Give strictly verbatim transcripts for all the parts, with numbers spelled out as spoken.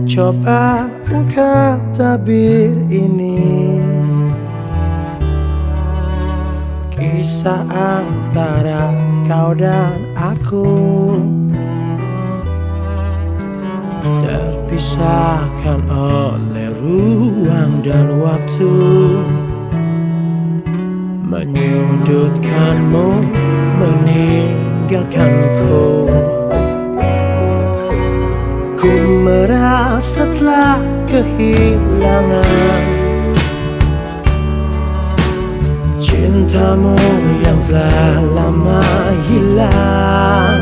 Coba ungkap tabir ini, kisah antara kau dan aku, terpisahkan oleh ruang dan waktu, menyudutkanmu, meninggalkanku. Ku merasa telah kehilangan cintamu yang telah lama hilang.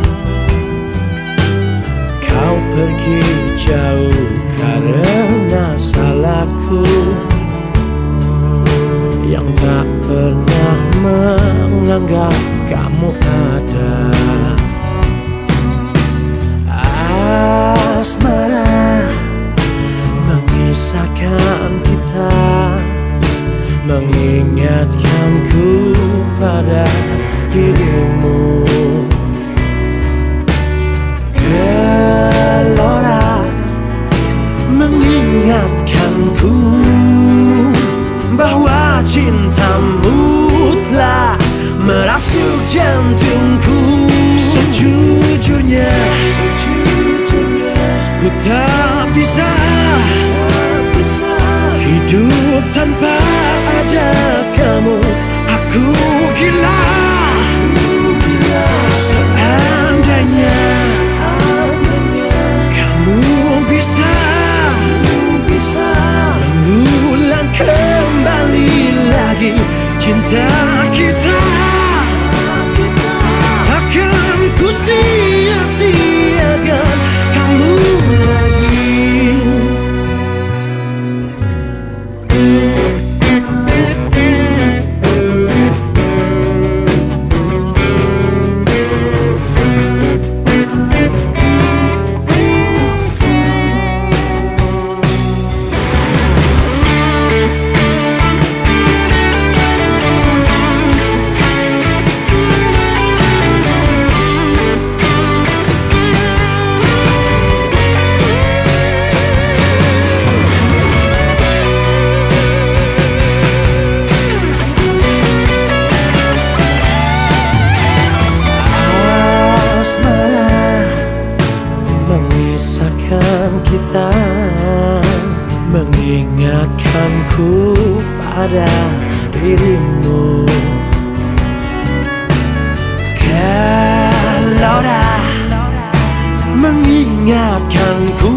Kau pergi jauh karena salahku yang tak pernah menganggap kamu ada. Asmara mengisahkan kita, mengingatkanku pada dirimu. Gelora mengingatkanku bahwa cintamu telah merasuk jantungku. Sejujurnya, ku tak bisa hidup tanpa ada kamu. Aku gila seandainya kamu bisa mengulang kembali lagi cinta kita. Takkan ku sia-siakan kamu lagi. Kita mengingatkanku pada dirimu. Gelora mengingatkanku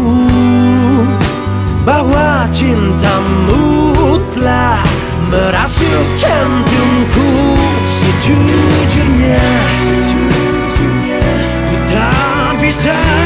bahwa cintamu telah merasuk jantungku. Sejujurnya, ku tak bisa